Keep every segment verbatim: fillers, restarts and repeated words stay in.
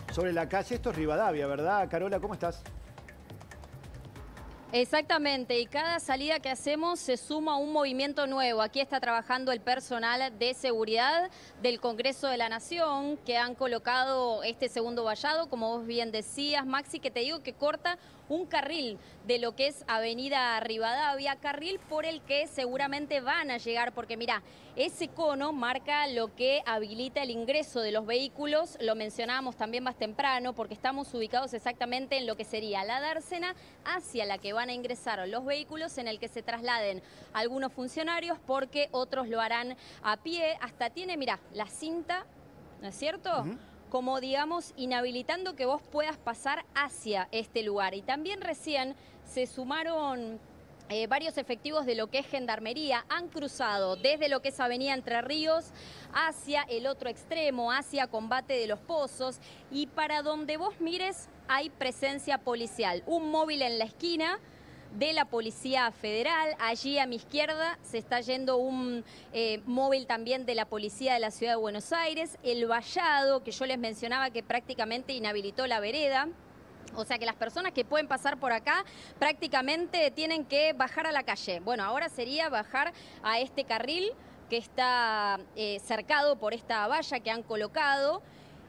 sobre la calle. Esto es Rivadavia, ¿verdad? Carola, ¿cómo estás? Exactamente, y cada salida que hacemos se suma un movimiento nuevo. Aquí está trabajando el personal de seguridad del Congreso de la Nación, que han colocado este segundo vallado, como vos bien decías, Maxi, que te digo que corta un carril de lo que es Avenida Rivadavia, carril por el que seguramente van a llegar, porque mira, ese cono marca lo que habilita el ingreso de los vehículos, lo mencionábamos también más temprano, porque estamos ubicados exactamente en lo que sería la dársena hacia la que van a ingresar los vehículos, en el que se trasladen algunos funcionarios, porque otros lo harán a pie. Hasta tiene, mira, la cinta, ¿no es cierto? Uh-huh. Como digamos, inhabilitando que vos puedas pasar hacia este lugar. Y también recién se sumaron eh, varios efectivos de lo que es Gendarmería, han cruzado desde lo que es Avenida Entre Ríos hacia el otro extremo, hacia Combate de los Pozos, y para donde vos mires hay presencia policial. Un móvil en la esquina de la Policía Federal. Allí a mi izquierda se está yendo un eh, móvil también de la Policía de la Ciudad de Buenos Aires. El vallado, que yo les mencionaba que prácticamente inhabilitó la vereda. O sea que las personas que pueden pasar por acá prácticamente tienen que bajar a la calle. Bueno, ahora sería bajar a este carril que está eh, cercado por esta valla que han colocado.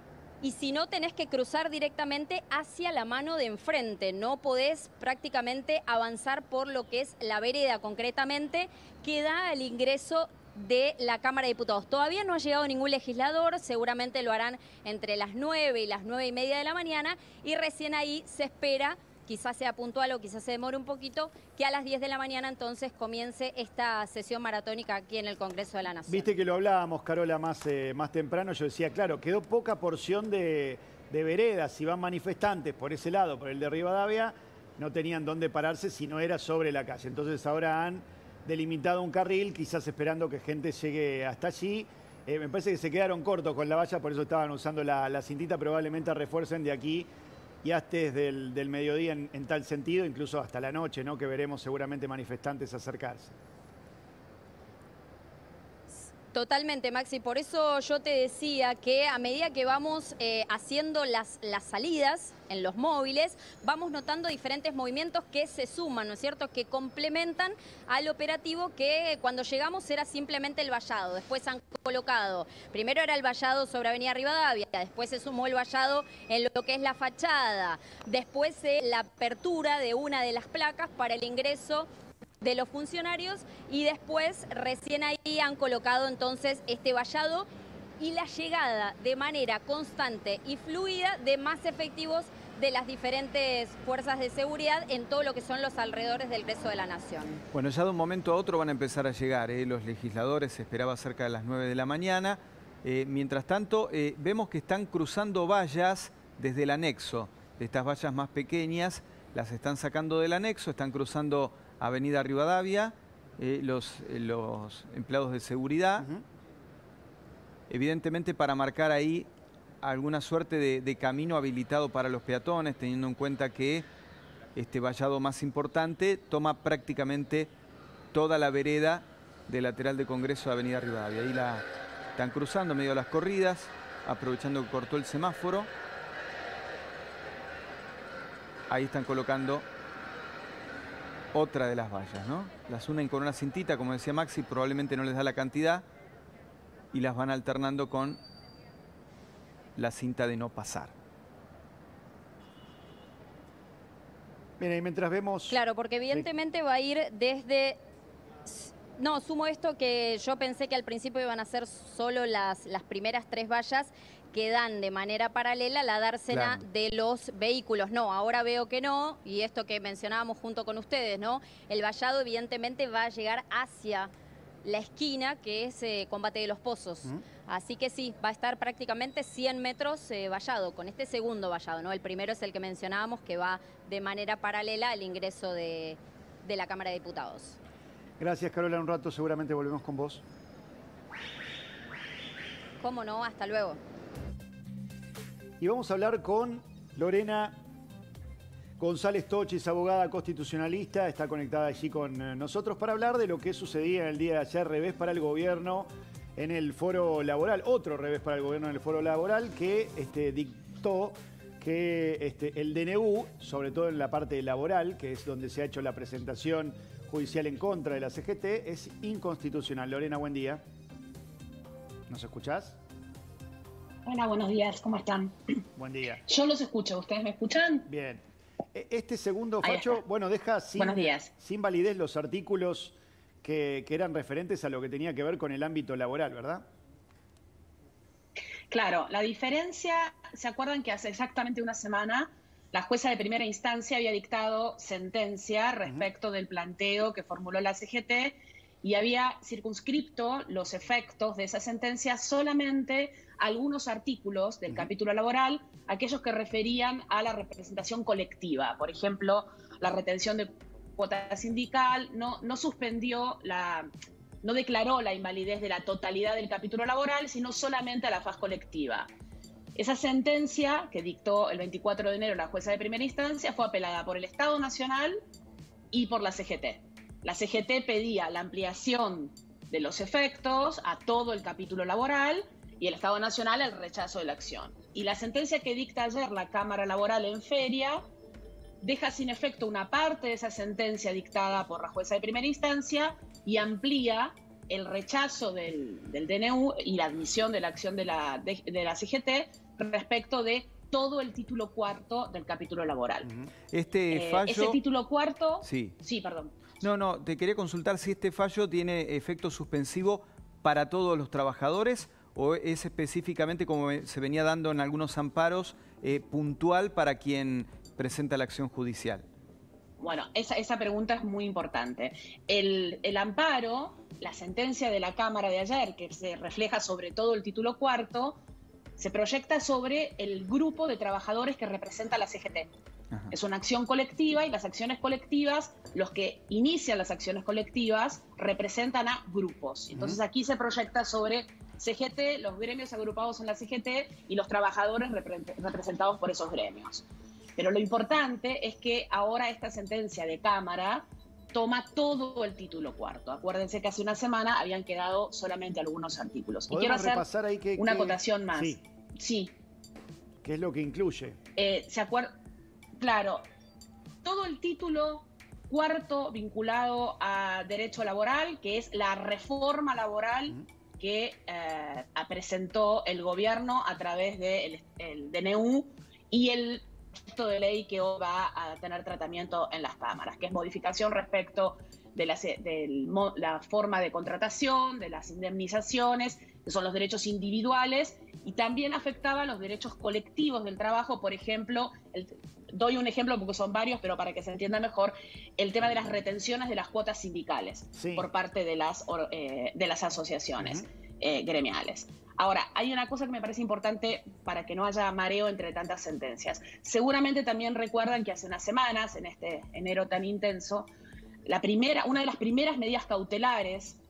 Y si no, tenés que cruzar directamente hacia la mano de enfrente. No podés prácticamente avanzar por lo que es la vereda concretamente, que da el ingreso de la Cámara de Diputados. Todavía no ha llegado ningún legislador, seguramente lo harán entre las nueve y las nueve y media de la mañana, y recién ahí se espera, quizás sea puntual o quizás se demore un poquito, que a las diez de la mañana entonces comience esta sesión maratónica aquí en el Congreso de la Nación. Viste que lo hablábamos, Carola, más, eh, más temprano. Yo decía, claro, quedó poca porción de, de veredas. Si van manifestantes por ese lado, por el de Rivadavia, no tenían dónde pararse si no era sobre la calle. Entonces ahora han delimitado un carril, quizás esperando que gente llegue hasta allí. Eh, me parece que se quedaron cortos con la valla, por eso estaban usando la, la cintita. Probablemente refuercen de aquí y hasta desde el del mediodía en, en tal sentido, incluso hasta la noche, ¿no? Que veremos seguramente manifestantes acercarse. Totalmente, Maxi. Por eso yo te decía que a medida que vamos eh, haciendo las, las salidas en los móviles, vamos notando diferentes movimientos que se suman, ¿no es cierto?, que complementan al operativo que cuando llegamos era simplemente el vallado. Después han colocado, primero era el vallado sobre Avenida Rivadavia, después se sumó el vallado en lo que es la fachada, después eh, la apertura de una de las placas para el ingreso de los funcionarios, y después recién ahí han colocado entonces este vallado y la llegada de manera constante y fluida de más efectivos de las diferentes fuerzas de seguridad en todo lo que son los alrededores del Congreso de la Nación. Bueno, ya de un momento a otro van a empezar a llegar ¿eh? los legisladores, se esperaba cerca de las nueve de la mañana. Eh, mientras tanto, eh, vemos que están cruzando vallas desde el anexo, de estas vallas más pequeñas, las están sacando del anexo, están cruzando Avenida Rivadavia, eh, los, eh, los empleados de seguridad, uh-huh. evidentemente para marcar ahí alguna suerte de, de camino habilitado para los peatones, teniendo en cuenta que este vallado más importante toma prácticamente toda la vereda del lateral de Congreso de Avenida Rivadavia. Ahí la están cruzando medio de las corridas, aprovechando que cortó el semáforo. Ahí están colocando otra de las vallas, ¿no? Las unen con una cintita, como decía Maxi, probablemente no les da la cantidad, y las van alternando con la cinta de no pasar. Bien, y mientras vemos... Claro, porque evidentemente sí. va a ir desde... No, sumo esto que yo pensé que al principio iban a ser solo las, las primeras tres vallas que dan de manera paralela la dársena claro. de los vehículos. No, ahora veo que no, y esto que mencionábamos junto con ustedes, ¿no? El vallado evidentemente va a llegar hacia la esquina, que es eh, Combate de los Pozos. Uh-huh. Así que sí, va a estar prácticamente cien metros eh, vallado, con este segundo vallado, ¿no? El primero es el que mencionábamos, que va de manera paralela al ingreso de, de la Cámara de Diputados. Gracias, Carola. Un rato seguramente volvemos con vos. ¿Cómo no? Hasta luego. Y vamos a hablar con Lorena González Tochis, abogada constitucionalista. Está conectada allí con nosotros para hablar de lo que sucedía en el día de ayer, revés para el gobierno en el foro laboral. Otro revés para el gobierno en el foro laboral que este, dictó que este, el D N U, sobre todo en la parte laboral, que es donde se ha hecho la presentación judicial en contra de la C G T, es inconstitucional. Lorena, buen día. ¿Nos escuchás? Hola, buenos días, ¿cómo están? Buen día. Yo los escucho, ¿ustedes me escuchan? Bien. Este segundo facho, bueno, deja sin, Buenos días. sin validez los artículos que, que eran referentes a lo que tenía que ver con el ámbito laboral, ¿verdad? Claro, la diferencia, ¿se acuerdan que hace exactamente una semana la jueza de primera instancia había dictado sentencia respecto uh-huh. del planteo que formuló la C G T y había circunscripto los efectos de esa sentencia solamente a algunos artículos del uh-huh. capítulo laboral, aquellos que referían a la representación colectiva? Por ejemplo, la retención de cuota sindical, no, no suspendió la... no declaró la invalidez de la totalidad del capítulo laboral, sino solamente a la faz colectiva. Esa sentencia que dictó el veinticuatro de enero la jueza de primera instancia fue apelada por el Estado Nacional y por la C G T. La C G T pedía la ampliación de los efectos a todo el capítulo laboral y el Estado Nacional el rechazo de la acción. Y la sentencia que dicta ayer la Cámara Laboral en feria deja sin efecto una parte de esa sentencia dictada por la jueza de primera instancia y amplía el rechazo del, del D N U y la admisión de la acción de la, de, de la C G T respecto de todo el título cuarto del capítulo laboral. Este fallo... Eh, ese título cuarto... Sí. Sí, perdón. No, no, te quería consultar si este fallo tiene efecto suspensivo para todos los trabajadores o es específicamente, como se venía dando en algunos amparos, eh, puntual para quien presenta la acción judicial. Bueno, esa, esa pregunta es muy importante. El, el amparo, la sentencia de la Cámara de ayer, que se refleja sobre todo el título cuarto, se proyecta sobre el grupo de trabajadores que representa la C G T. Ajá. Es una acción colectiva y las acciones colectivas, los que inician las acciones colectivas, representan a grupos. Entonces aquí se proyecta sobre C G T, los gremios agrupados en la C G T y los trabajadores repre representados por esos gremios. Pero lo importante es que ahora esta sentencia de Cámara toma todo el título cuarto. Acuérdense que hace una semana habían quedado solamente algunos artículos. Y quiero hacer ahí que, una que... acotación más. Sí. Sí. ¿Qué es lo que incluye? Eh, ¿se acuerda? Claro, todo el título cuarto vinculado a derecho laboral, que es la reforma laboral uh-huh. que eh, presentó el gobierno a través del de D N U y el proyecto de ley que hoy va a tener tratamiento en las cámaras, que es modificación respecto de la, de la forma de contratación, de las indemnizaciones, que son los derechos individuales, y también afectaba los derechos colectivos del trabajo. Por ejemplo, el, doy un ejemplo porque son varios, pero para que se entienda mejor, el tema de las retenciones de las cuotas sindicales sí. por parte de las, eh, de las asociaciones uh-huh. eh, gremiales. Ahora, hay una cosa que me parece importante para que no haya mareo entre tantas sentencias. Seguramente también recuerdan que hace unas semanas, en este enero tan intenso, la primera, una de las primeras medidas cautelares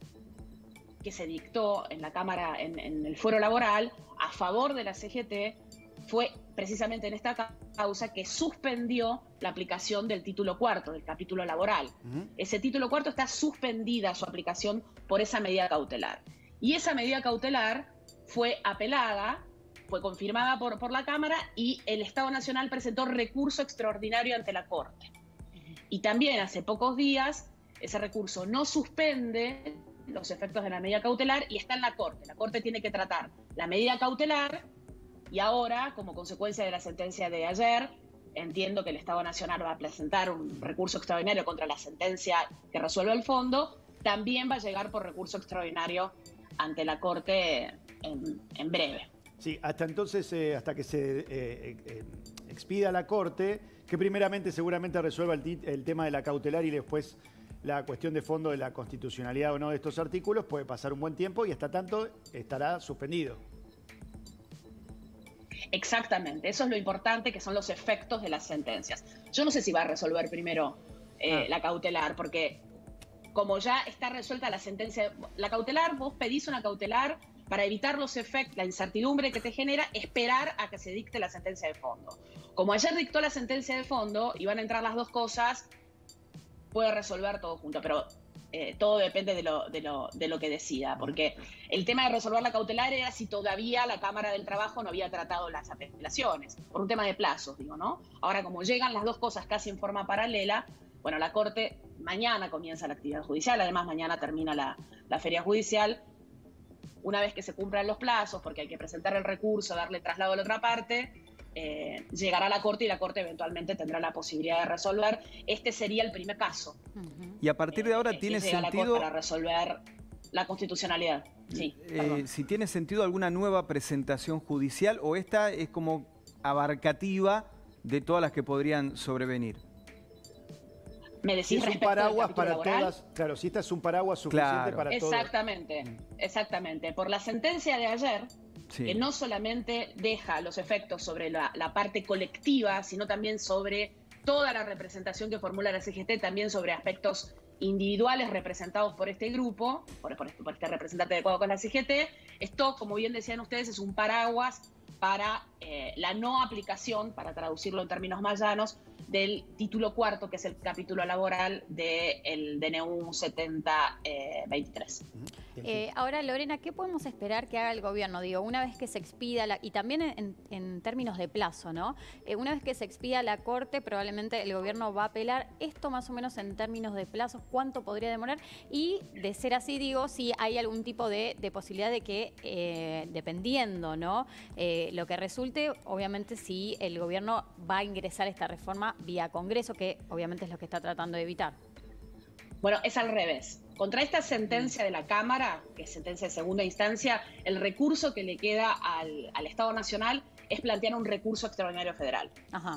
que se dictó en la Cámara, en, en el fuero laboral, a favor de la C G T, fue precisamente en esta causa que suspendió la aplicación del título cuarto, del capítulo laboral. Uh-huh. Ese título cuarto está suspendida su aplicación por esa medida cautelar. Y esa medida cautelar fue apelada, fue confirmada por, por la Cámara y el Estado Nacional presentó recurso extraordinario ante la Corte. Y también hace pocos días ese recurso no suspende los efectos de la medida cautelar y está en la Corte. La Corte tiene que tratar la medida cautelar y ahora, como consecuencia de la sentencia de ayer, entiendo que el Estado Nacional va a presentar un recurso extraordinario contra la sentencia que resuelve el fondo, también va a llegar por recurso extraordinario ante la Corte en, en breve. Sí, hasta entonces, eh, hasta que se eh, eh, expida la Corte, que primeramente seguramente resuelva el, el tema de la cautelar y después la cuestión de fondo de la constitucionalidad o no de estos artículos, puede pasar un buen tiempo y hasta tanto estará suspendido. Exactamente, eso es lo importante, que son los efectos de las sentencias. Yo no sé si va a resolver primero eh, ah. la cautelar, porque como ya está resuelta la sentencia, la cautelar, vos pedís una cautelar para evitar los efectos, la incertidumbre que te genera, esperar a que se dicte la sentencia de fondo. Como ayer dictó la sentencia de fondo y van a entrar las dos cosas, puede resolver todo junto. Pero eh, todo depende de lo, de, lo, de lo que decida, porque el tema de resolver la cautelar era si todavía la Cámara del Trabajo no había tratado las apelaciones, por un tema de plazos, digo, ¿no? Ahora, como llegan las dos cosas casi en forma paralela, bueno, la Corte mañana comienza la actividad judicial, además mañana termina la, la feria judicial. Una vez que se cumplan los plazos, porque hay que presentar el recurso, darle traslado a la otra parte, eh, llegará a la Corte y la Corte eventualmente tendrá la posibilidad de resolver. Este sería el primer paso. Y a partir de ahora eh, tiene llega sentido... a la Corte para resolver la constitucionalidad. Sí, eh, si tiene sentido alguna nueva presentación judicial o esta es como abarcativa de todas las que podrían sobrevenir. ¿Me decís si es un respecto paraguas del para laboral? todas, claro, si esta es un paraguas suficiente Claro. para todos. Exactamente, exactamente. Por la sentencia de ayer, Sí. que no solamente deja los efectos sobre la, la parte colectiva, sino también sobre toda la representación que formula la C G T, también sobre aspectos individuales representados por este grupo, por, por, este, por este representante adecuado con la C G T. Esto, como bien decían ustedes, es un paraguas para eh, la no aplicación, para traducirlo en términos más llanos, del título cuarto, que es el capítulo laboral del D N U setenta veintitrés. Eh, ahora, Lorena, ¿qué podemos esperar que haga el gobierno? Digo, una vez que se expida, la, y también en, en términos de plazo, ¿no? Eh, una vez que se expida la Corte, probablemente el gobierno va a apelar. Esto más o menos en términos de plazos, ¿cuánto podría demorar? Y de ser así, digo, si hay algún tipo de, de posibilidad de que, eh, dependiendo, ¿no? Eh, lo que resulte, obviamente, si el gobierno va a ingresar esta reforma vía Congreso, que obviamente es lo que está tratando de evitar. Bueno, es al revés. Contra esta sentencia de la Cámara, que es sentencia de segunda instancia, el recurso que le queda al, al Estado Nacional es plantear un recurso extraordinario federal. Ajá.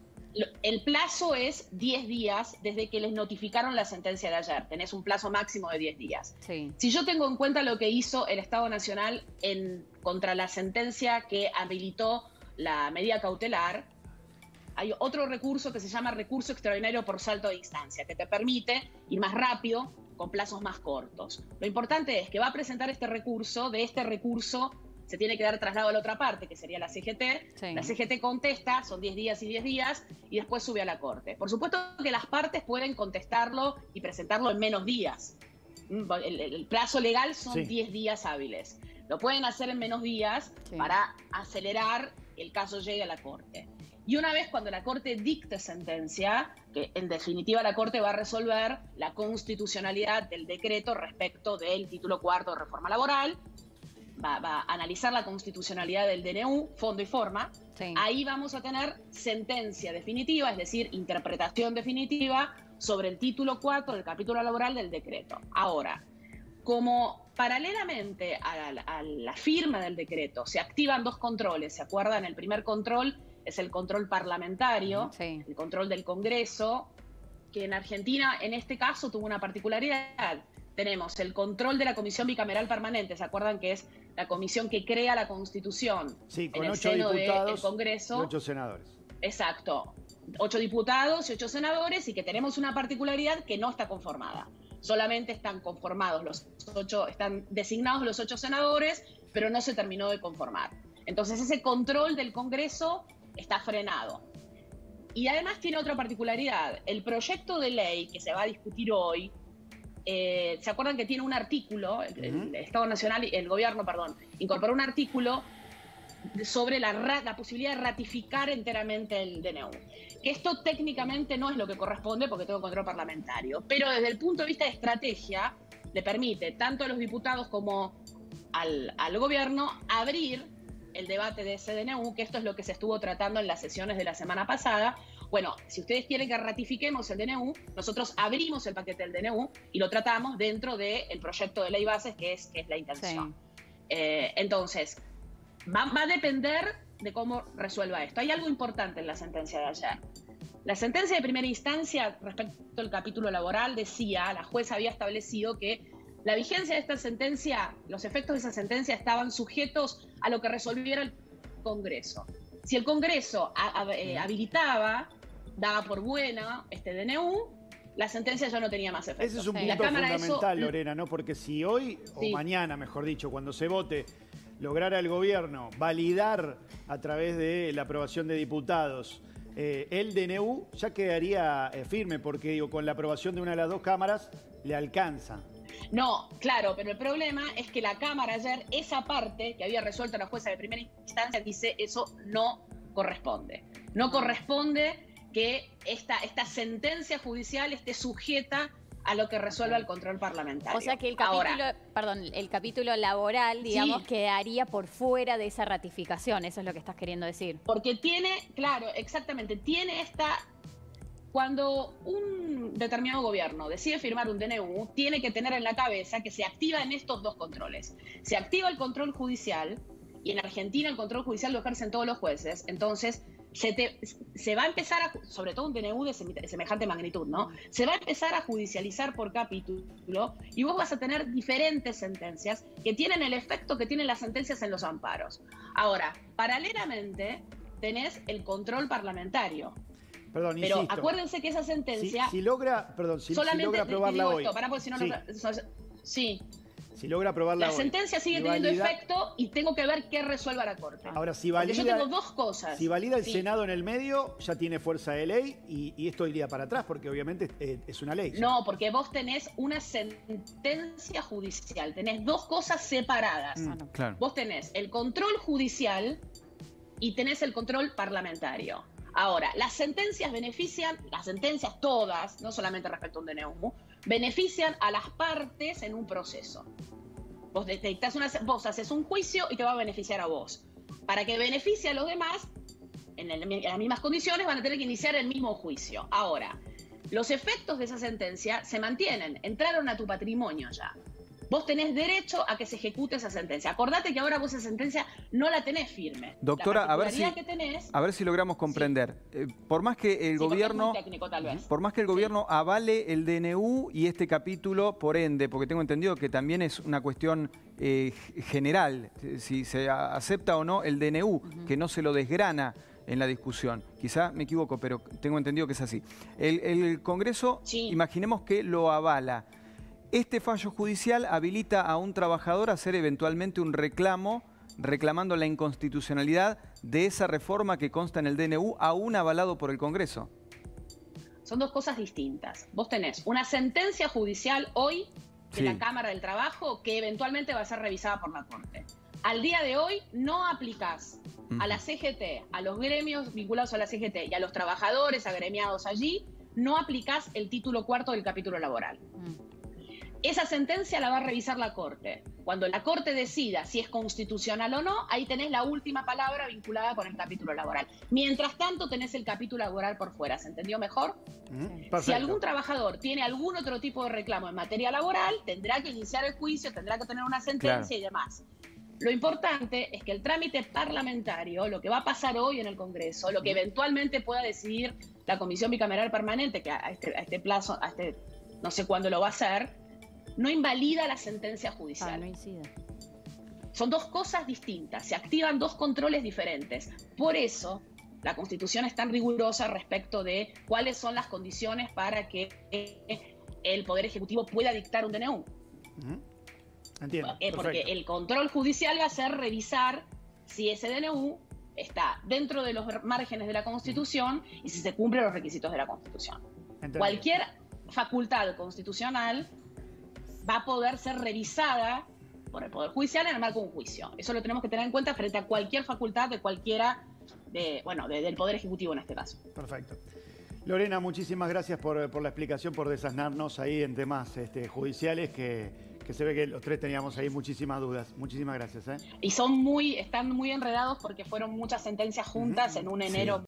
El plazo es diez días desde que les notificaron la sentencia de ayer. Tenés un plazo máximo de diez días. Sí. Si yo tengo en cuenta lo que hizo el Estado Nacional en, contra la sentencia que habilitó la medida cautelar, hay otro recurso que se llama recurso extraordinario por salto de instancia, que te permite ir más rápido, con plazos más cortos. Lo importante es que va a presentar este recurso, de este recurso se tiene que dar traslado a la otra parte, que sería la C G T. Sí. La C G T contesta, son diez días y diez días, y después sube a la Corte. Por supuesto que las partes pueden contestarlo y presentarlo en menos días. El, el plazo legal son Sí. diez días hábiles. Lo pueden hacer en menos días Sí. para acelerar el caso llegue a la Corte. Y una vez cuando la Corte dicte sentencia, que en definitiva la Corte va a resolver la constitucionalidad del decreto respecto del título cuarto de reforma laboral, va, va a analizar la constitucionalidad del D N U, fondo y forma. Sí. Ahí vamos a tener sentencia definitiva, es decir, interpretación definitiva sobre el título cuarto del capítulo laboral del decreto. Ahora, como paralelamente a la, a la firma del decreto se activan dos controles, ¿se acuerdan? El primer control es el control parlamentario, Sí. el control del Congreso, que en Argentina en este caso tuvo una particularidad. Tenemos el control de la Comisión Bicameral Permanente, ¿se acuerdan que es la comisión que crea la Constitución Sí, con en el ocho seno del diputados Congreso? y ocho senadores. Exacto, ocho diputados y ocho senadores, y que tenemos una particularidad que no está conformada. Solamente están conformados los ocho, están designados los ocho senadores, pero no se terminó de conformar. Entonces ese control del Congreso está frenado. Y además tiene otra particularidad. El proyecto de ley que se va a discutir hoy, eh, ¿se acuerdan que tiene un artículo? El, el Ujú. Estado Nacional, el gobierno, perdón, incorporó un artículo sobre la, la posibilidad de ratificar enteramente el D N U. Que esto técnicamente no es lo que corresponde porque tengo control parlamentario, pero desde el punto de vista de estrategia le permite tanto a los diputados como al, al gobierno abrir el debate de ese D N U, que esto es lo que se estuvo tratando en las sesiones de la semana pasada. Bueno, si ustedes quieren que ratifiquemos el D N U, nosotros abrimos el paquete del D N U y lo tratamos dentro del proyecto de ley bases, que es, que es la intención. Sí. Eh, entonces, va, va a depender de cómo resuelva esto. Hay algo importante en la sentencia de ayer. La sentencia de primera instancia respecto al capítulo laboral decía, la jueza había establecido que la vigencia de esta sentencia, los efectos de esa sentencia estaban sujetos a lo que resolviera el Congreso. Si el Congreso a, a, eh, habilitaba, daba por buena este D N U, la sentencia ya no tenía más efectos. Ese es un Sí. La punto Cámara fundamental, eso- Lorena, ¿no? Porque si hoy, Sí. o mañana, mejor dicho, cuando se vote, lograra el gobierno validar a través de la aprobación de diputados eh, el D N U ya quedaría eh, firme, porque digo, con la aprobación de una de las dos cámaras le alcanza. No, claro, pero el problema es que la Cámara ayer, esa parte que había resuelto la jueza de primera instancia, dice eso no corresponde. No corresponde que esta, esta sentencia judicial esté sujeta a lo que resuelva el control parlamentario. O sea que el capítulo, Ahora, perdón, el capítulo laboral, digamos, sí, quedaría por fuera de esa ratificación, eso es lo que estás queriendo decir. porque tiene, claro, exactamente, tiene esta... Cuando un determinado gobierno decide firmar un D N U, tiene que tener en la cabeza que se activan estos dos controles. Se activa el control judicial, y en Argentina el control judicial lo ejercen todos los jueces, entonces se, te, se va a empezar, a, sobre todo un D N U de semejante magnitud, ¿no? Se va a empezar a judicializar por capítulo y vos vas a tener diferentes sentencias que tienen el efecto que tienen las sentencias en los amparos. Ahora, paralelamente tenés el control parlamentario. Perdón, Pero insisto, acuérdense que esa sentencia... Si, si logra, perdón, si, solamente si logra aprobarla hoy. Esto, para, porque si no, sí. no, sí. Si logra aprobarla La hoy. sentencia sigue y teniendo valida, efecto y tengo que ver qué resuelva la Corte. Ahora, si Porque valida, yo tengo dos cosas. Si valida el sí. Senado en el medio, ya tiene fuerza de ley y, y esto iría para atrás, porque obviamente es, es una ley. No, porque vos tenés una sentencia judicial, tenés dos cosas separadas. Mm, claro. Vos tenés el control judicial y tenés el control parlamentario. Ahora, las sentencias benefician, las sentencias todas, no solamente respecto a un D N U, benefician a las partes en un proceso. Vos, detectás una, vos haces un juicio y te va a beneficiar a vos. Para que beneficie a los demás, en, el, en las mismas condiciones, van a tener que iniciar el mismo juicio. Ahora, los efectos de esa sentencia se mantienen, entraron a tu patrimonio ya. Vos tenés derecho a que se ejecute esa sentencia. Acordate que ahora vos esa sentencia no la tenés firme. Doctora, a ver si, que tenés, a ver si logramos comprender. Sí. Eh, por más que el sí, gobierno, es muy técnico, tal vez. por más que el gobierno sí. avale el D N U y este capítulo, por ende, porque tengo entendido que también es una cuestión eh, general, si se acepta o no el D N U, uh-huh. que no se lo desgrana en la discusión. Quizá me equivoco, pero tengo entendido que es así. El, el Congreso, sí. imaginemos que lo avala. Este fallo judicial habilita a un trabajador a hacer eventualmente un reclamo reclamando la inconstitucionalidad de esa reforma que consta en el D N U, aún avalado por el Congreso. Son dos cosas distintas. Vos tenés una sentencia judicial hoy de sí. la Cámara del Trabajo que eventualmente va a ser revisada por la Corte. Al día de hoy no aplicás uh-huh. a la C G T, a los gremios vinculados a la C G T y a los trabajadores agremiados allí, no aplicás el título cuarto del capítulo laboral. Uh-huh. Esa sentencia la va a revisar la Corte. Cuando la Corte decida si es constitucional o no, ahí tenés la última palabra vinculada con el capítulo laboral. Mientras tanto, tenés el capítulo laboral por fuera. ¿Se entendió mejor? Mm, si algún trabajador tiene algún otro tipo de reclamo en materia laboral, tendrá que iniciar el juicio, tendrá que tener una sentencia claro. y demás. Lo importante es que el trámite parlamentario, lo que va a pasar hoy en el Congreso, lo que eventualmente pueda decidir la Comisión Bicameral Permanente, que a este, a este plazo, a este no sé cuándo lo va a hacer, no invalida la sentencia judicial. Ah, no incide. Son dos cosas distintas, se activan dos controles diferentes. Por eso la Constitución es tan rigurosa respecto de cuáles son las condiciones para que el Poder Ejecutivo pueda dictar un D N U. Uh-huh. Entiendo. Eh, porque el control judicial va a ser revisar si ese D N U está dentro de los márgenes de la Constitución y si se cumplen los requisitos de la Constitución. Entendido. Cualquier facultad constitucional va a poder ser revisada por el Poder Judicial en el marco de un juicio. Eso lo tenemos que tener en cuenta frente a cualquier facultad de cualquiera, de, bueno, de, del Poder Ejecutivo en este caso. Perfecto. Lorena, muchísimas gracias por, por la explicación, por desasnarnos ahí en temas este, judiciales que, que se ve que los tres teníamos ahí muchísimas dudas. Muchísimas gracias. ¿eh? Y son muy, están muy enredados porque fueron muchas sentencias juntas uh-huh. en un enero. Sí.